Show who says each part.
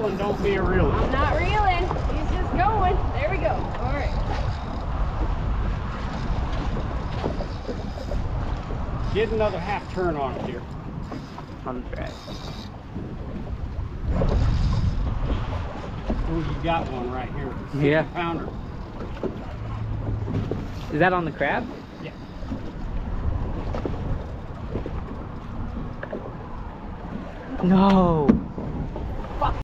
Speaker 1: reeling, don't be a reeling.
Speaker 2: I'm not reeling. He's just going. There we go. All right.
Speaker 1: Get another half turn on it here.
Speaker 3: On the drag.
Speaker 1: Oh, you got one right here.
Speaker 3: Yeah.
Speaker 1: 50 pounder.
Speaker 3: Is that on the crab?
Speaker 1: Yeah.
Speaker 3: No.